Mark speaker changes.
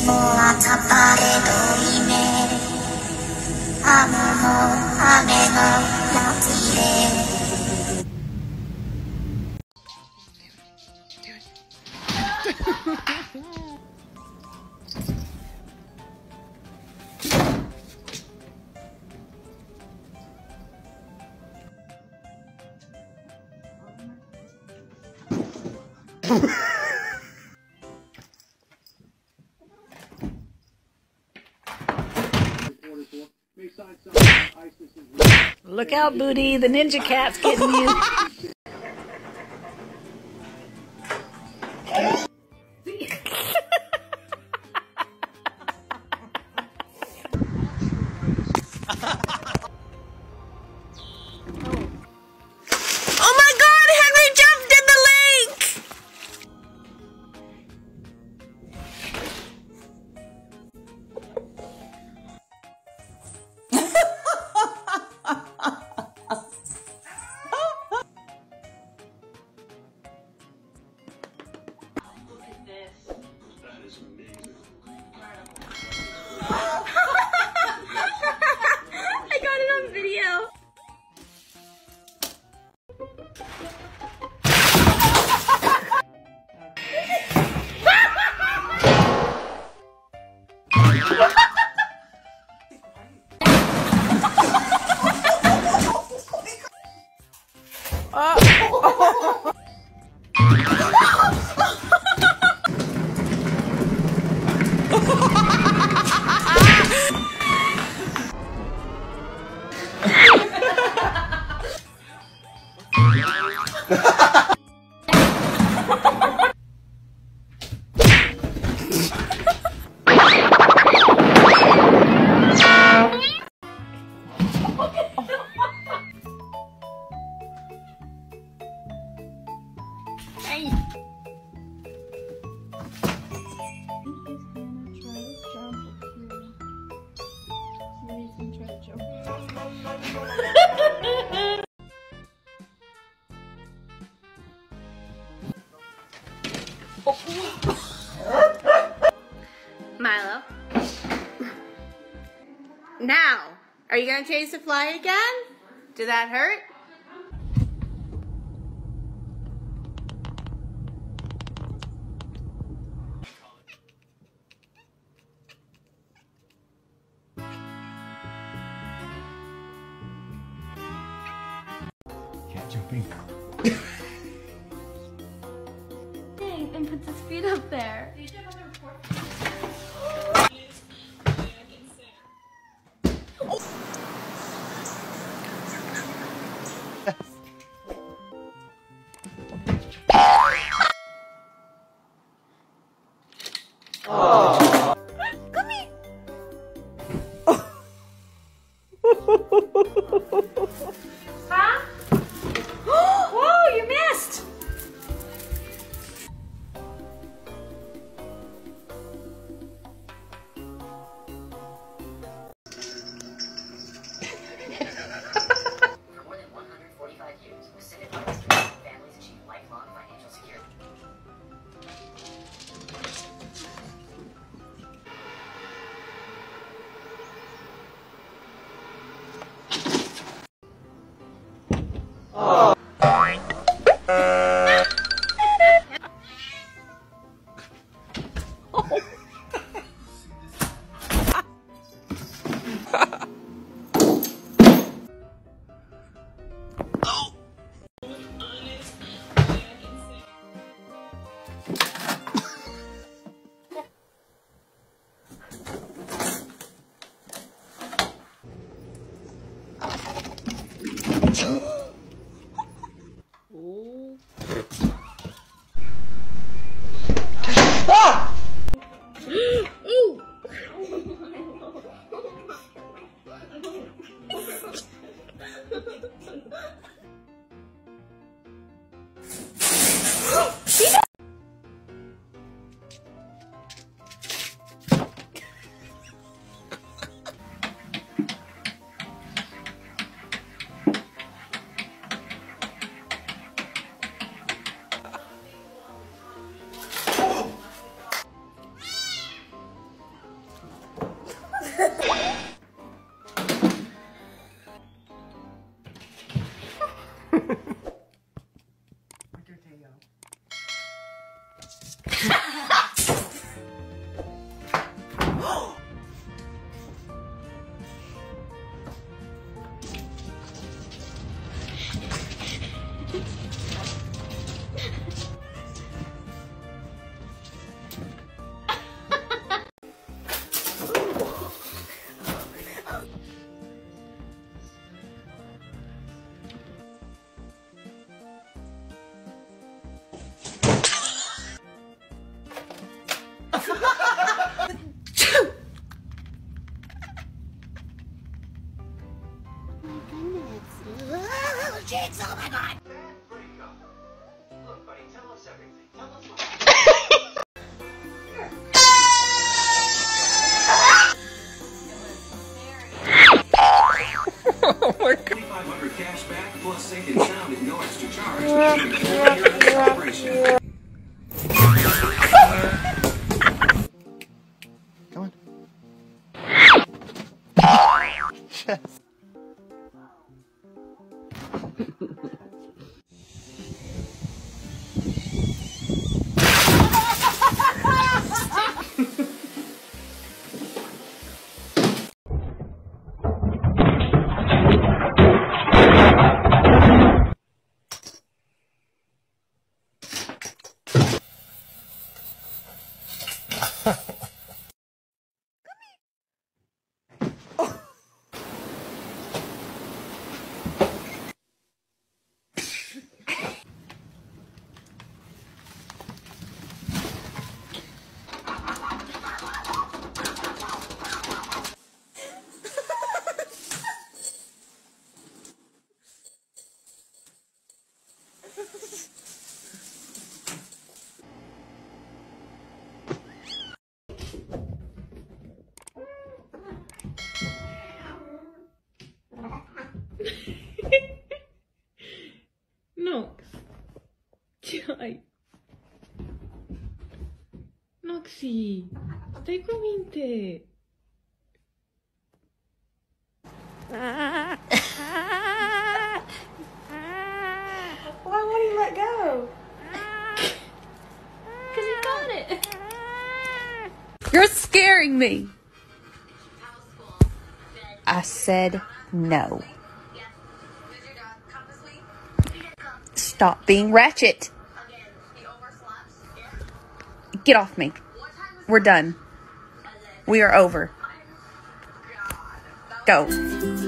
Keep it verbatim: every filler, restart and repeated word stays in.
Speaker 1: Look out, Booty, the ninja cat's getting you.
Speaker 2: I got it on video. Hey. Milo. Now, are you gonna chase the fly again? Did that hurt?
Speaker 3: Jumping.
Speaker 2: Dang, and puts his feet up there.
Speaker 3: Oh.
Speaker 2: Come here. Huh? Whoa, you missed!
Speaker 4: For more than one hundred forty-five years, Pacific Life has helped families achieve lifelong financial security.
Speaker 3: Oh.
Speaker 4: Jigs, oh my god!
Speaker 3: Look, buddy, tell us everything. Tell us what twenty-five hundred cash back plus sync and sound at no extra charge. Celebration.
Speaker 5: Come on. Yes.
Speaker 6: Nox. Ay. Noxy. Stai convinte.
Speaker 2: Why won't he let go? Because he got it.
Speaker 1: You're scaring me. I said no. Stop being ratchet. Get off me. We're done. We are over. Go.